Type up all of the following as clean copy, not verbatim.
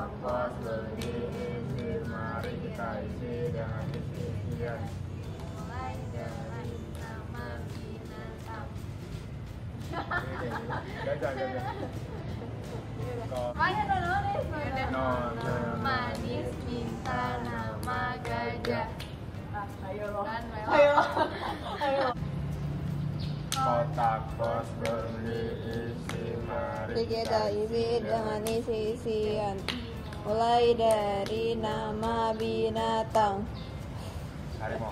pos berdiisi, mari kita isi dengan isi-isian. Mulai dari nama binatang. Gajah. Makanya nona manis minta nama gajah. Ayo loh. Ayo. Kotak pos berdiisi, mari Kita isi dengan isi-isian. Mulai dari nama binatang. harimau.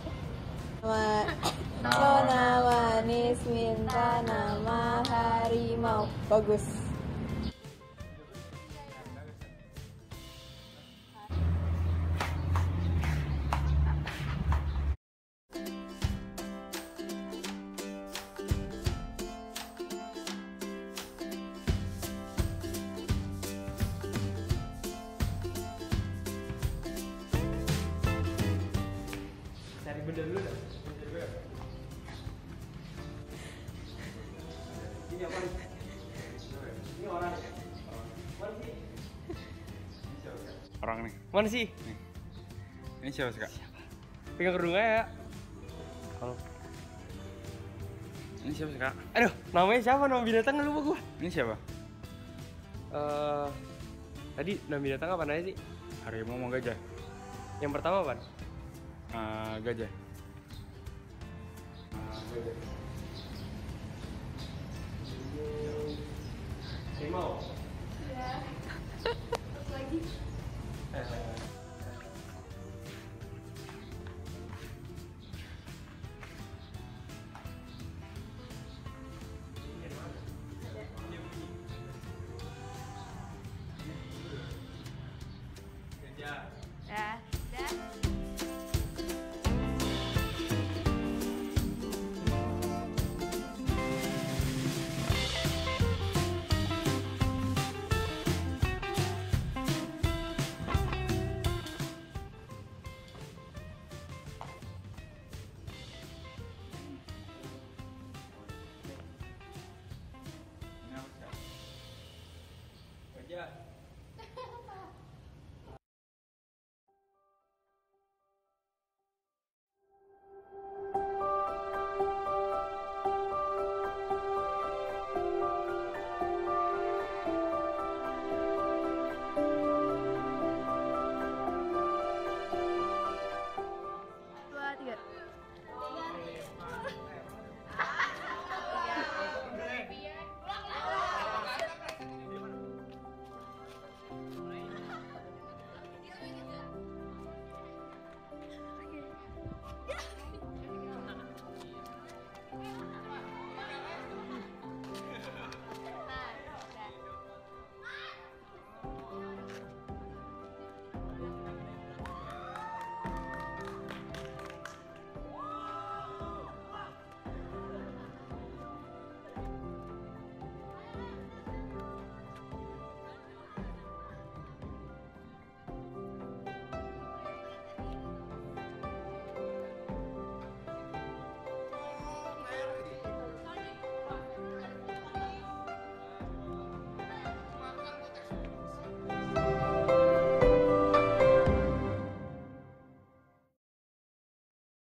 Nona manis minta nama harimau. Bagus. Cari benda dulu dah. Ini apa? Ini orang. Mana sih? Orang nih. Mana sih? Nih. Ini siapa sih, Kak? Pegang kerudungnya ya. Kalau Ini siapa sih, Kak? aduh, namanya siapa? Nama binatang lupa gua. Ini siapa? Tadi nama binatang apa aja sih? Harimau mau gajah? Yang pertama apa? Gajah. Harimau.